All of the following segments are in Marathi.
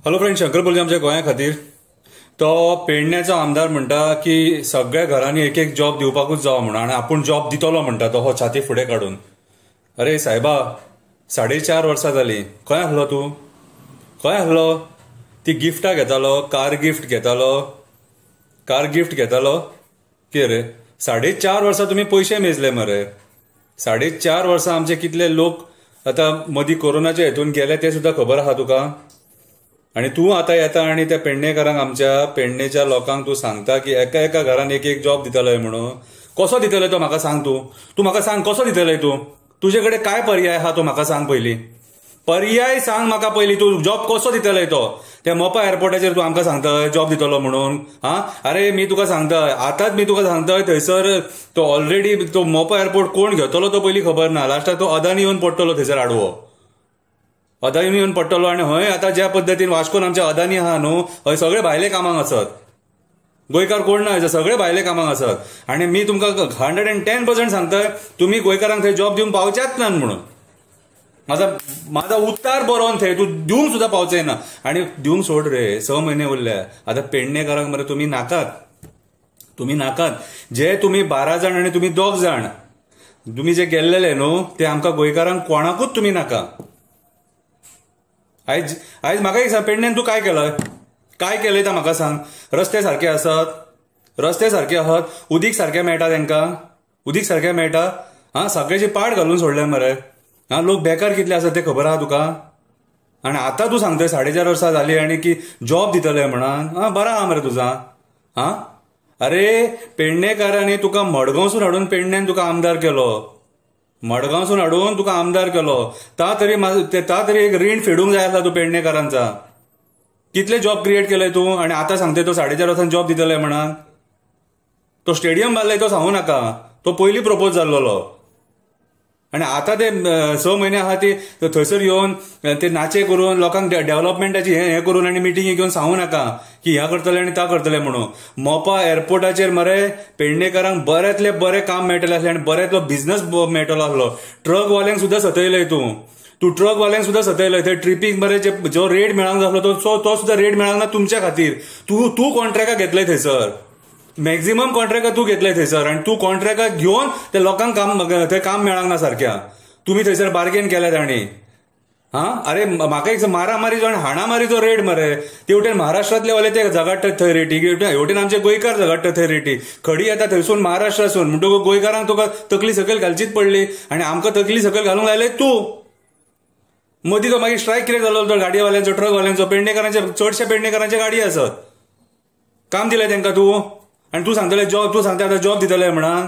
हॅलो फ्रेंड, शंकर बोलते आमच्या गोंया खातीर. तो पेडण्याचो आमदार म्हणटा की सगळ्या घरांनी एक एक जॉब दिवपाकूच जावो म्हणून आनी आपूण जॉब दितलो म्हणटा तो हो छाती फुडें काडून. अरे सायबा, 4.5 वर्सां जालीं. खंय आसलो तूं? खंय आसलो? ती गिफ्टां घेतालो, कार गिफ्ट घेतालो. कितें रे, 4.5 वर्सां तुमी पयशे मेजले मरे. 4.5 वर्सां आमचे कितले लोक आतां मदीं कोरोनाच्या हेतून गेले ते सुद्दां खबर आहा तुका? आणि तू आता येता आणि त्या पेडणेकारांक, आमच्या पेडणेच्या लोकांक तू सांगता की एका एका घरान एक एक जॉब दितलोय म्हणून. कसो दितलोय तो म्हाका सांग. तू म्हाका सांग कसो दितलोय तू. तुजे कडेन काय पर्याय आहा तो म्हाका सांग पयलीं. पर्याय सांग म्हाका पयलीं. तू जॉब कसो दितलोय तो? त्या मोपा एअरपोर्टाचेर तू आमकां सांगतय जॉब दितलो म्हणून. अरे मी तुका सांगतय, आतांच मी तुका सांगतय, थंयसर तो ऑलरेडी तो मोपा एअरपोर्ट कोण घेतलो तो पयलीं खबर ना. लास्टाक तो अदानी येवन पडटलो थंयसर आडवो. अदानी येवन पडटलो आणि हय आता ज्या पद्दतीन वास्कोन आमच्या अदानी आहा न्हू, हय सगळे भायले कामाक आसत. गोंयकार कोण ना, सगळे भायले कामाक आसत. आणि मी तुमकां 110% सांगतय, तुम्ही गोंयकारांक थंय जॉब दिवंक पावच्याच ना म्हणून. माझा उत्तर बरोवन थंय तू दिवंक सुद्दां पावचंय ना. आणि दिवंक सोड रे, 6 म्हयने उरल्या. आता पेडणेकारांक मरे तुम्ही नाकात. जे तुम्ही 12 जाण आणि तुम्ही 2 जाण तुम्ही जे गेल्लेले न्हू, ते आमकां गोंयकारांक कोणाकूच तुम्ही नाका. आयज म्हाका एक सांग, पेडण्यान तू काय केलंय तर म्हाका सांग. रस्ते सारखे आहात, उदीक सारखें मेळटा तांकां, सगळ्याची पाड घालून सोडले मरे. लोक बेकार कितले आसात ते खबर आहा तुका? आणि आता तू सांगतोय 4.5 वर्सां जाली आणि की जॉब दितले म्हणून. बरा आहा मरे तुझा. अरे पेडणेकारांनी तुका मडगांवसून हाडून पेडण्यान तुका आमदार केलो. ता तरी एक रीण फेडूंक जाय आसला तू पेडणेकारांचा. कितले जॉब क्रिएट केले तू आणि आता सांगते तो 4.5 वर्सांनी जॉब दितले म्हणून. तो स्टेडियम बांदलाय तो सांगू नका, तो पयलीं प्रपोज जाल्लो. आणि आता ते 6 म्हयने आहा ती थंयसर येवन ते नाचे करून लोकांक डेव्हलपमेंटाची हे करून आणि मिटिंगी घेवन सांगू नका की ह्या करतले आणि ता करतले म्हणून. मोपा एअरपोर्टाचेर मरे पेडणेकारांक बऱ्यांतले बरें काम मेळटलें आसलें आणि बऱ्यांतलो बिझनस मेळटलो आसलो. ट्रकवाल्यांक सुद्दां सतयलंय तू ट्रकवाल्यांक सुद्दां सतयलंय. थंय ट्रिपीक मरे जो रेट मेळांक जाय आसलो तो सुद्दां रेट मेळांक ना तुमच्या खातीर. तू कॉन्ट्रॅक्टाक घेतलंय थंयसर. मॅक्झिमम कॉन्ट्रॅक्ट तू घेतलंय थंयसर आणि तू कॉन्ट्रॅक्ट घेवन ते लोकांक थंय काम मेळांक ना सारख्या. तुम्ही थंयसर बार्गेन केल्यात आणि अरे म्हाका एक मारामारी जो हाणामारीचो रेट मरे. तेवटेन महाराष्ट्रातले वाले ते झगडटात थंय रेटी, हेवटेन आमचे गोंयकार झगडटात थंय रेटी. खडी येता थंयसून महाराष्ट्रासून म्हणटकूच गोंयकारांक तुका तकली सकयल घालचीच पडली आणि आमकां तकली सकयल घालूंक लायले तू. मदीं तो मागीर स्ट्रायक कितें जालो तो गाडयेवाल्यांचो, ट्रकवाल्यांचो. पेडणेकारांचे चडशे पेडणेकारांचे गाडी आसत. काम दिलें तांकां तू आणि तू सांगतले आता जॉब दितले म्हणून.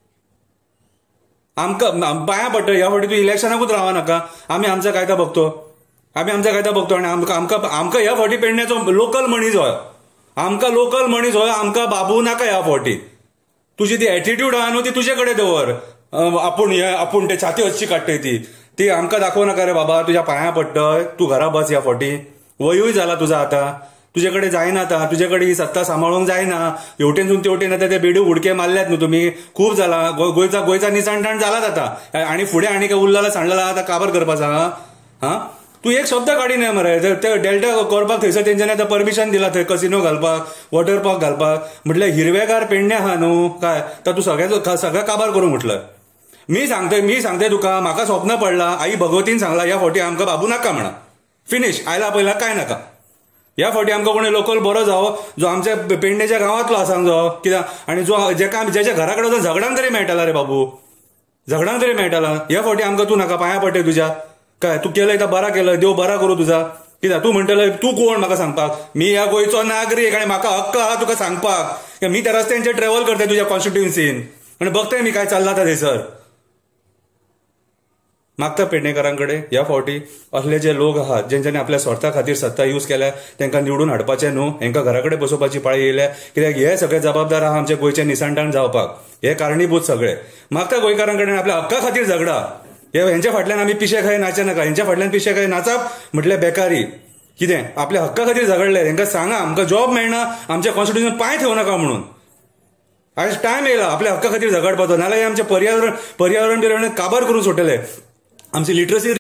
आमकां पांयां पडटा ह्या फावटी तू इलेक्शनाकूच रावा नाका. आमी आमचा कायदा बघतो आणि आमकां ह्या फावटी पेडण्याचो लोकल मनीस होय. आमकां बाबू नाका ह्या फावटी. तुजी ती एटिट्यूड आहा न्हू ती तुजे कडेन दवर. आपूण ते छाती हसची काडटय ती आमकां दाखोव नाका रे बाबा. तुज्या पांयां पडटय. तू घरा बस ह्या फावटी. वयूय जाला तुझा आता. तुजे कडेन जायना आता. तुजे कडेन ही सत्ता सांबाळूंक जायना. हेवटेनसून तेवटेन आता ते बेडू उडके मारल्यात न्हू तुम्ही. खूप जाला. गोंयचा निसाणटाण जालात आता. आणि फुडें आनी काय उरलेला सांडलेला आता काबार करपाचा. तू एक शब्द काडिना मरे. ते डेल्टा करपाक थंयसर तेंच्यांनी आतां परमिशन दिला थंय कसिनो घालपाक, वॉटर पार्क घालपाक. म्हटल्यार हिरवेगार पेडणे आहा न्हू काय, तर तू सगळ्या काबार करूंक म्हटलं. मी सांगते तुका, म्हाका स्वप्न पडला. आई भगवतीन सांगला ह्या फावटी आमकां बाबू नाका म्हणा. फिनिश. आयला पयला काय नाका. ह्या फावटी आमकां कोणी लोकल बरो जावो, जो आमच्या पेडणेच्या गांवांतलो आसांक जावो. कित्याक आणि ज्याच्या घरा कडेन वचून झगडांक तरी मेळटाला रे बाबू. ह्या फावटी आमकां तू नाका. पांयां पडटय तुज्या काय. तू केलंय तर बरा केलं. देव बरा करूं तुझा. कित्याक तू म्हणटले तू कोण म्हाका सांगपाक. मी ह्या गोंयचो नागरीक आणि म्हाका हक्क आहा तुका सांगपाक. मी त्या रस्त्यांचेर ट्रॅव्हल करताय तुज्या कॉन्स्टिट्युएन्सीन आणि बघताय मी काय चल्ला थंयसर. मागता पेडणेकारांकडे ह्या फावटी असले जे लोक आहात जेंच्यांनी आपल्या स्वार्था खातीर सत्ता यूज केल्या तांकां निवडून हाडपाचें न्हू. हांकां घरा कडेन बसोवपाची पाळी येयल्या. कित्याक हे सगळे जबाबदार आहा आमचे गोंयचे निसाणटाण जावपाक. हे कारणीभूत सगळे. मागता गोंयकारां कडेन आपल्या हक्का खातीर झगडा. हेंच्या फाटल्यान आमी पिशे खाय नाचे नाका. हेंच्या फाटल्यान पिशे खाय नाचप म्हटल्यार बेकारी. कितें आपल्या हक्का खातीर झगडले तांकां सांगा आमकां जॉब मेळना, आमच्या कॉन्स्टिट्युएन्सीन पांय ठेवू नाका म्हणून. आयज टायम येयला आपल्या हक्का खातीर झगडपाचो. नाल्यार आमचे पर्यावरण काबार करून सोडटले. आमची लिटरसी